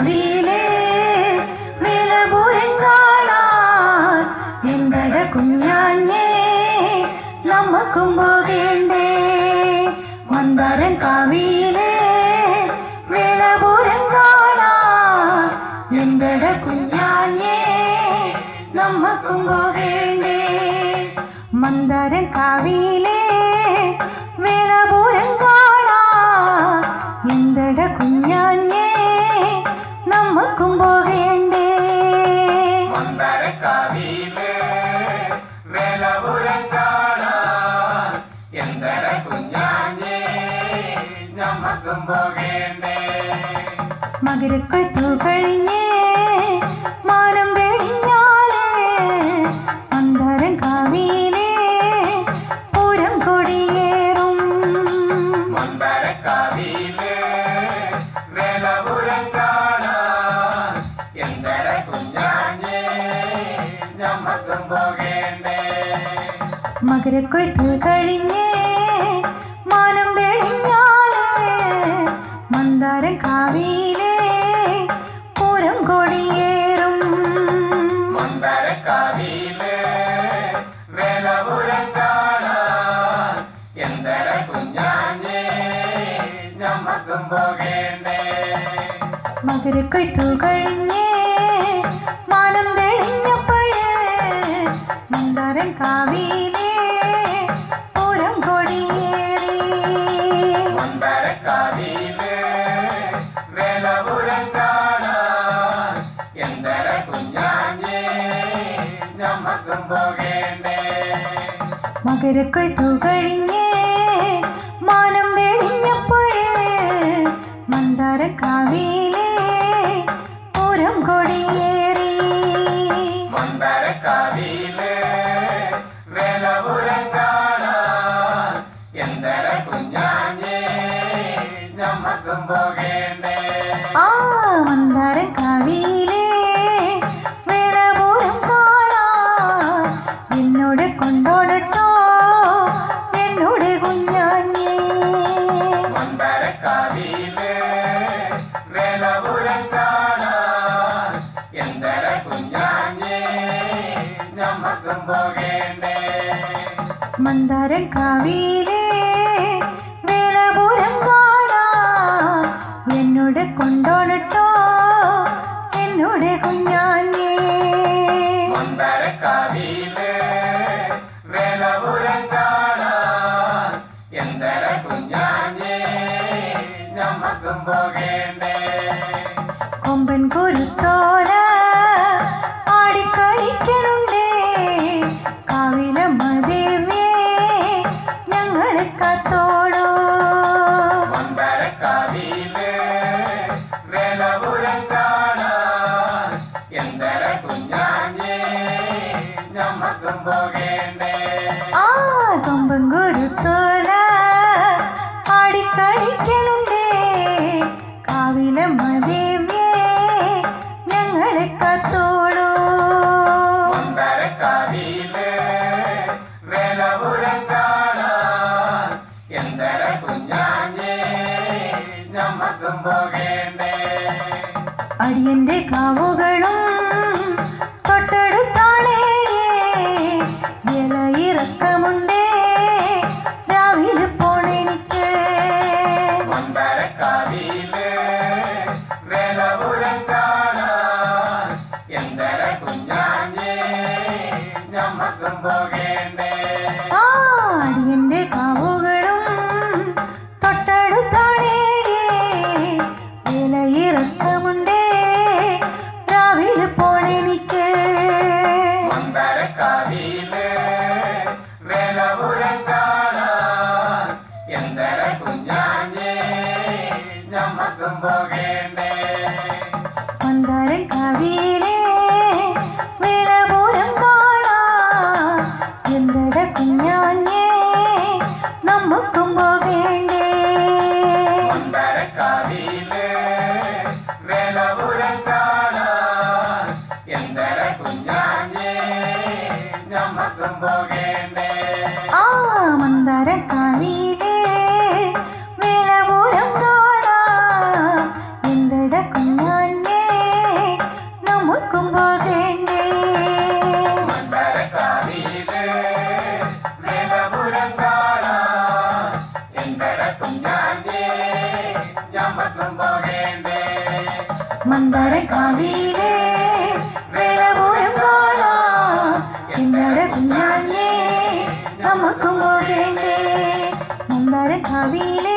കാവിലെ വേലപുരം കാണാൻ എന്തട കുഞ്ഞാഞ്ഞേ നമുക്കും പോകേണ്ടേ. മന്ദാരം കാവിലെ വേലപുരം കാണാൻ എന്തട കുഞ്ഞാഞ്ഞേ നമുക്കും പോകേണ്ടേ. മന്ദാരം കാവിലെ വേലപുരം കാണാൻ എന്തട കുഞ്ഞാഞ്ഞേ നമുക്കും പോകേണ്ടേ. മന്ദാരക്കാവിലെ വേലപുരം കാണാൻ എന്തട കുഞ്ഞാഞ്ഞേ നമുക്കും പോകേണ്ടേ. മകരക്കൊയ്ത്തു കഴിഞ്ഞേ മാനം തെളിഞ്ഞാലേ മന്ദാരം കാവിലെ പൂരം കൊടിയേറും. മന്ദാരക്കാവിലെ വേലപുരം കാണാൻ എന്തട കുഞ്ഞാഞ്ഞേ നമുക്കും പോകേണ്ടേ. മകരക്കൊയ്ത്തു കഴിഞ്ഞേ മാനം തെളിഞ്ഞാലേ മന്ദാരം കാവിലെ പൂരം കൊടിയേറും. മന്ദാരക്കാവിലെ വേലപുരം കാണാൻ എന്തട കുഞ്ഞാഞ്ഞേ നമുക്കും പോകേണ്ടേ. മകരക്കൊയ്ത്തു കഴിഞ്ഞേ മാനം തെളിഞ്ഞപ്പോഴേ മന്ദാരം കാവിലെ പൂരം കൊടിയേറി. മന്ദാരക്കാവിലെ വേലപുരം കാണാൻ എന്തട കുഞ്ഞാഞ്ഞേ നമുക്കും പോകേണ്ടേ. മകരക്കൊയ്ത്തു കഴിഞ്ഞേ മാനം തെളിഞ്ഞപ്പോഴേ മന്ദാരം കാവിലെ പൂരം കൊടിയേറി. മന്ദാരക്കാവിലെ വേലപുരം കാണാൻ എന്തട കുഞ്ഞാഞ്ഞേ നമുക്കും പോകേണ്ടേ. ആ മന്ദാരം കാവിലെ വേലപുരം കാണാൻ എന്നോട് കൊണ്ടോടട്ടോ എന്നോട് കുഞ്ഞാഞ്ഞേ. മന്ദാരക്കാവിലെ വേലപുരം കാണാൻ എന്തട കുഞ്ഞാഞ്ഞേ നമുക്കും പോകേണ്ടേ. മന്ദാരം കാവിലെ വേലപുരം കാണാൻ എന്നോട് കൊണ്ടോടട്ടോ എന്നോട് കുഞ്ഞാഞ്ഞേ. മന്ദാരക്കാവിലെ വേലപുരം കാണാൻ എന്തട കുഞ്ഞാഞ്ഞേ നമുക്കും പോകേണ്ടേ. കൊമ്പൻ കുരുത്തോല ആടിക്കളിക്കണുണ്ടേ കാവിലമ്മ ദേവേ ഞങ്ങളെ കാത്തോളൂ. മന്ദാരക്കാവിലെ വേലപുരം കാണാൻ എന്തട കുഞ്ഞാഞ്ഞേ നമുക്കും പോകേണ്ടേ. ആ കൊമ്പൻ കുരുത്തോല ആടിക്കളിക്കണുണ്ടേ കാവിലമ്മ ദേവേ ഞങ്ങളെ കാത്തോളൂ. മന്ദാരക്കാവിലെ വേലപുരം കാണാൻ എന്തട കുഞ്ഞാഞ്ഞേ നമുക്കും പോകേണ്ടേ. അടിയന്റെ കാവുകളും തൊട്ടടുത്താണേടേ വിലയിറക്കമുണ്ടേ രാവിലെ പോണെനിക്ക്. മന്ദാരക്കാവിലെ വേലപുരം കാണാൻ എന്തട കുഞ്ഞാഞ്ഞേ നമുക്കും പോകേണ്ടേ. ആ അടിയന്റെ കാവുകളും തൊട്ടടുത്താണേടേ വിലയിറക്കമുണ്ടേ രാവിലെ പോണെനിക്ക്. മന്ദാരക്കാവിലെ വേലപുരം കാണാൻ എന്തട കുഞ്ഞാഞ്ഞേ നമുക്കും പോകേണ്ടേ. മന്ദാരം കാവിലെ വേലപുരം കാണാൻ എന്തട കുഞ്ഞാഞ്ഞേ നമുക്കും പോകേണ്ടേ. മന്ദാരക്കാവിലെ വേലപുരം കാണാൻ എന്തട കുഞ്ഞാഞ്ഞേ നമുക്കും പോകേണ്ടേ. ആ മന്ദാരം കാവിലെ വേലപുരം കാണാൻ എന്തട കുഞ്ഞാഞ്ഞേ മന്ദാരക്കാവിലെ വേലപൂരം കാണാൻ എന്നട കുഞ്ഞാഞ്ഞേ നമുക്കും പോകേണ്ടേ. മന്ദാരക്കാവിലെ